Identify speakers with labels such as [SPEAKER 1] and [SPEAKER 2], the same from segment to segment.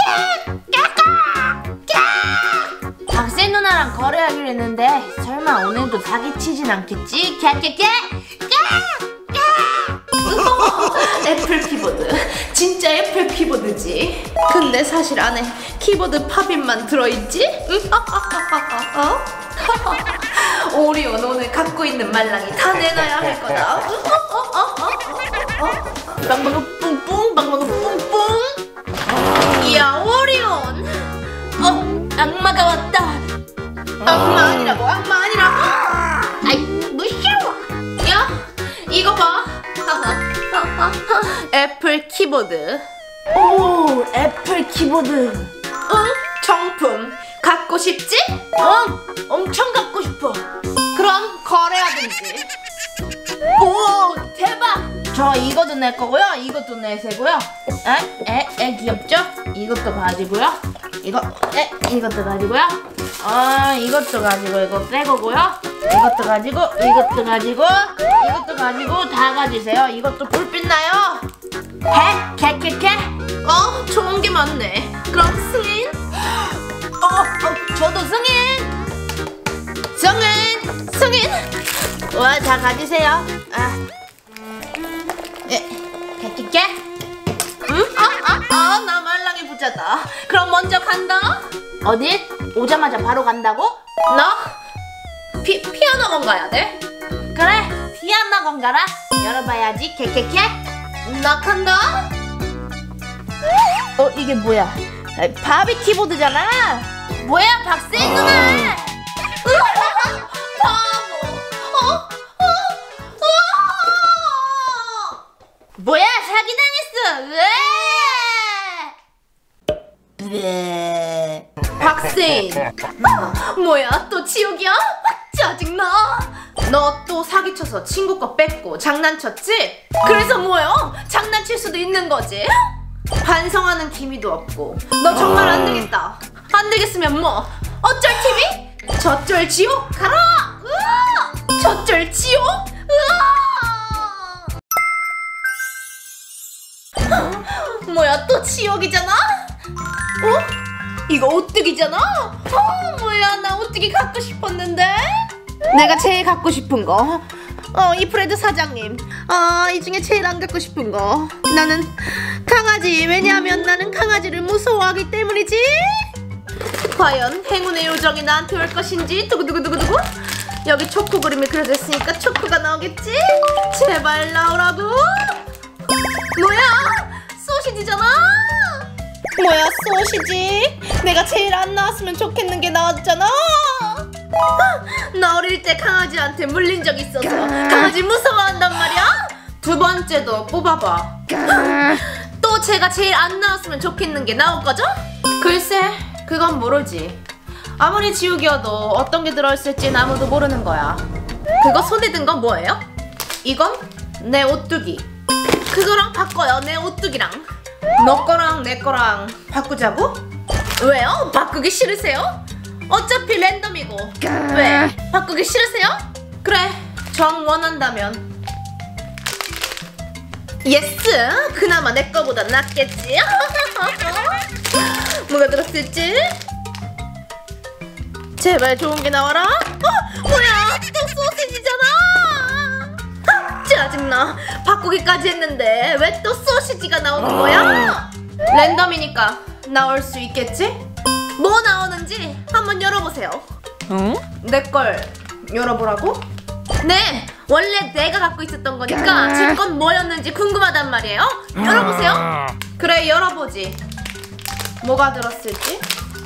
[SPEAKER 1] 박세 누나랑 거래하기로 했는데 설마 오늘도 사기치진 않겠지? 캬캬캬! 애플 키보드, 진짜 애플 키보드지. 근데 사실 안에 키보드 팝잇만 들어있지? 오리온 오늘 갖고 있는 말랑이 다 내놔야 할 거다. 방방은 뿡뿡, 방방은 뿡뿡. 이야, 오리온. 악마가 왔다. 악마 아니라고, 악마 아니라고. 아이, 무서워. 야, 이거 봐. 애플 키보드. 오, 애플 키보드. 응? 정품 갖고 싶지? 엄청 갖고 싶어. 그럼 거래하든지. 오, 대박. 저 이것도 내 거고요, 이것도 내 새고요. 귀엽죠? 이것도 가지고요. 이것도 가지고요. 이것도 가지고 이거 새 거고요. 이것도 가지고, 이것도 가지고, 이것도 가지고 다 가지세요. 이것도 불빛 나요. 캐캐캐. 좋은 게 많네. 그럼 승인. 저도 승인. 와, 다 가지세요. 캐캐캐. 나 말랑이 부자다. 그럼 먼저 간다. 어딜? 오자마자 바로 간다고? 너? 피아노 가야 돼? 그래, 피아노 가라. 열어봐야지. 캐캐캐. 나 간다. 이게 뭐야? 바비 키보드잖아. 뭐야, 박세 누나. 바보. 뭐야, 사기당했어. 박세인. 뭐야, 또 지옥이야? 짜증나. 너 또 사기쳐서 친구 거 뺏고 장난쳤지? 그래서 뭐요? 장난칠 수도 있는 거지? 반성하는 기미도 없고. 너 정말 안 되겠다. 안 되겠으면 뭐? 어쩔 TV? 저쩔 지옥 가라. 저쩔 지옥. 뭐야, 또 지옥이잖아? 이거 오뚜기잖아? 뭐야, 나 오뚜기 갖고 싶었는데? 내가 제일 갖고 싶은 거. 이 프레드 사장님. 이 중에 제일 안 갖고 싶은 거. 나는 강아지. 왜냐하면 나는 강아지를 무서워하기 때문이지. 과연 행운의 요정이 나한테 올 것인지. 두구두구두구두구. 여기 초코 그림이 그려져 있으니까 초코가 나오겠지? 제발 나오라고. 뭐야, 소시지잖아. 뭐야, 소시지. 내가 제일 안 나왔으면 좋겠는 게 나왔잖아. 나 어릴 때 강아지한테 물린 적 있어서 강아지 무서워한단 말이야. 두 번째도 뽑아봐. 또 제가 제일 안 나왔으면 좋겠는 게 나올 거죠? 글쎄, 그건 모르지. 아무리 지옥이어도 어떤 게 들어있을진 아무도 모르는 거야. 그거 손에 든 건 뭐예요? 이건 내 오뚜기. 그거랑 바꿔요, 내 오뚜기랑. 너 거랑 내 거랑 바꾸자고? 왜요? 바꾸기 싫으세요? 어차피 랜덤이고. 왜? 바꾸기 싫으세요? 그래, 정 원한다면. 예스! 그나마 내 거보다 낫겠지? 뭐가 들었을지? 제발 좋은 게 나와라. 뭐야, 또 소시지잖아. 짜증나. 바꾸기까지 했는데 왜 또 소시지가 나오는 거야? 랜덤이니까 나올 수 있겠지? 뭐 나오는지 한번 열어보세요. 내 걸 열어보라고? 네, 원래 내가 갖고 있었던 거니까 제 건 뭐였는지 궁금하단 말이에요. 열어보세요. 그래, 열어보지. 뭐가 들었을지?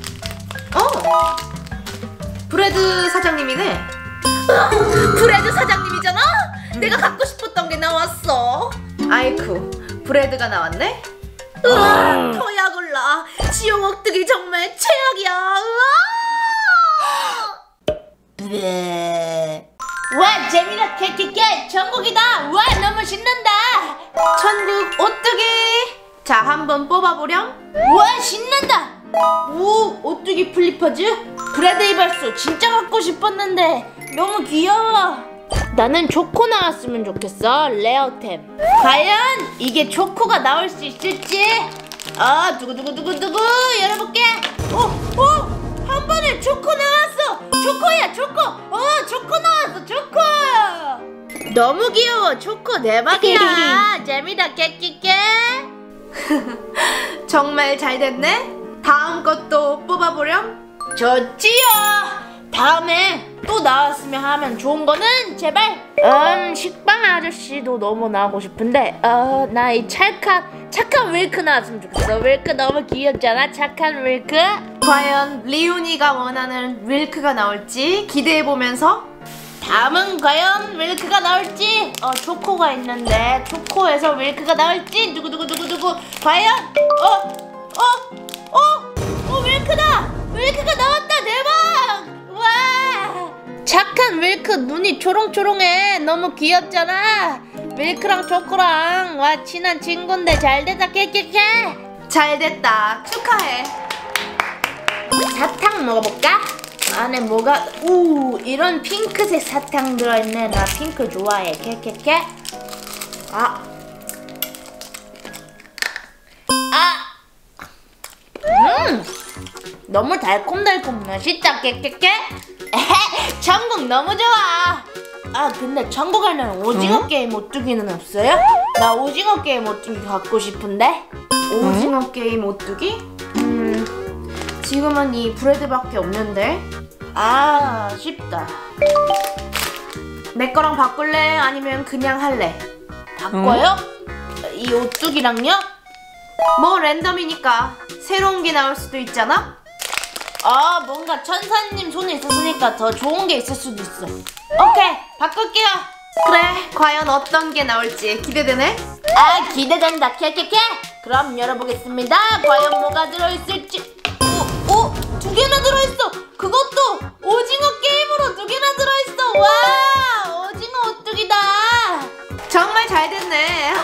[SPEAKER 1] 브레드 사장님이네. 브레드 사장님이잖아? 내가 갖고 싶었던 게 나왔어. 아이쿠, 브레드가 나왔네? 더야 골라. 지옥 오뚜기 정말 최악이야. 와, 재미나 캐캐캐. 천국이다. 와, 너무 신난다. 천국 오뚜기. 자, 한번 뽑아보렴. 와, 신난다. 오, 오뚜기 플리퍼즈. 브레드 이발소 진짜 갖고 싶었는데 너무 귀여워. 나는 초코 나왔으면 좋겠어. 레어템. 과연 이게 초코가 나올 수 있을지. 아, 두구두구두구두구 열어볼게. 한 번에 초코 나왔어. 초코야, 초코. 초코 나왔어, 초코. 너무 귀여워. 초코 대박이야. 재미다, 깨끼깨. 정말 잘 됐네. 다음 것도 뽑아보렴. 좋지요. 다음에 또 나왔으면 하면 좋은 거는 제발 식빵 아저씨도 너무 나오고 싶은데 나 이 착한 윌크 나왔으면 좋겠어. 윌크 너무 귀엽잖아. 착한 윌크. 과연 리온이가 원하는 윌크가 나올지 기대해보면서 다음은 과연 윌크가 나올지 초코가 있는데 초코에서 윌크가 나올지 누구누구 과연 윌크다. 윌크가 나왔다. 대박. 와, 착한 윌크 눈이 초롱초롱해. 너무 귀엽잖아. 윌크랑 초코랑 와 친한 친구인데 잘됐다. 깨깨깨. 잘됐다. 축하해. 사탕 먹어볼까? 안에 뭐가 이런 핑크색 사탕 들어있네. 나 핑크 좋아해. 깨깨깨. 너무 달콤달콤 맛있다. 깨깨깨. 천국 너무 좋아. 근데 천국 하려면 오징어 게임 오뚜기는 없어요? 나 오징어 게임 오뚜기 갖고 싶은데. 오징어 게임 오뚜기? 지금은 이 브레드밖에 없는데. 쉽다. 내 거랑 바꿀래? 아니면 그냥 할래? 바꿔요? 이 오뚜기랑요? 뭐 랜덤이니까 새로운 게 나올 수도 있잖아? 뭔가 천사님 손에 있었으니까 더 좋은 게 있을 수도 있어. 오케이, 바꿀게요. 그래, 과연 어떤 게 나올지 기대되네? 기대된다. 캐캐캐. 그럼 열어보겠습니다. 과연 뭐가 들어있을지. 두 개나 들어있어. 그것도 오징어 게임으로 두 개나 들어있어. 와, 오징어 오뚜기다. 정말 잘 됐네.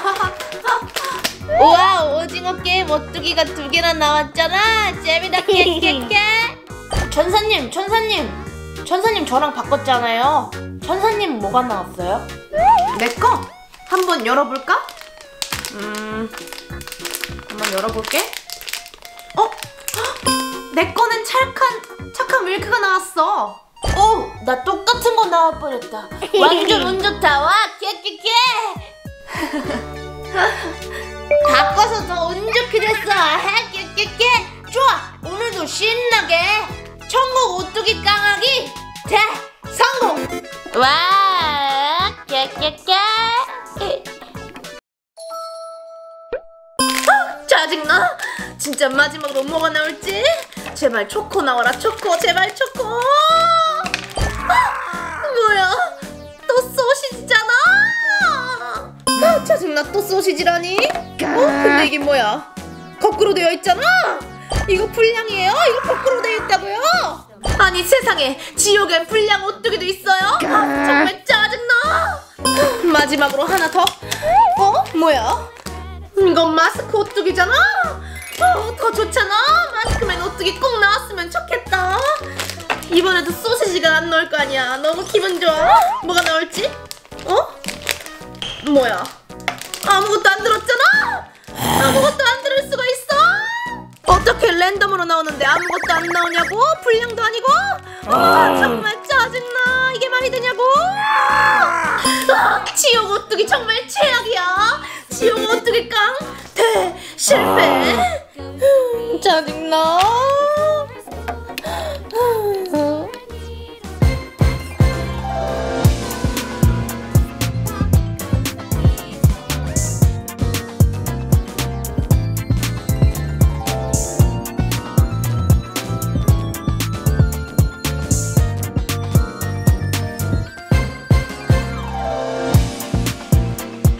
[SPEAKER 1] 우와, 오징어 게임 오뚜기가 두 개나 나왔잖아. 재미다. 깨깨깨. 천사님 저랑 바꿨잖아요. 천사님 뭐가 나왔어요? 내 거? 한번 열어볼까? 한번 열어볼게. 내 거는 착한 윌크가 나왔어. 나 똑같은 거 나와버렸다. 완전 운 좋다. 와, 깨깨깨. 바꿔서 더 운 좋게 됐어. 깨깨깨. 좋아, 오늘도 신나게 천국 오뚜기 깡하기 성공. 와, 깨깨깨. 짜증나. 진짜 마지막으로 뭐가 나올지. 제발 초코 나와라. 초코, 제발 초코. 뭐야, 또 소시지잖아. 짜증나. 또 소시지라니. 근데 이게 뭐야, 거꾸로 되어 있잖아. 이거 불량이에요? 이거 거꾸로 되어 있다고요? 아니 세상에, 지옥엔 불량 오뚜기도 있어요? 정말 짜증나. 마지막으로 하나 더. 뭐야, 이건 마스크 오뚜기잖아. 더 좋잖아. 마스크맨 오뚜기 꼭 나왔으면 좋겠다. 이번에도 소시지가 안 나올 거 아니야. 너무 기분 좋아. 뭐가 나올지? 뭐야, 아무것도 안 들었잖아. 아무것도 안 들을 수가 있어? 어떻게 랜덤으로 나오는데 아무것도 안 나오냐고? 불량도 아니고? 정말 짜증나. 이게 말이 되냐고? 지옥 오뚜기 정말 최악이야. 지옥 오뚜기 깡 실패. 짜증나.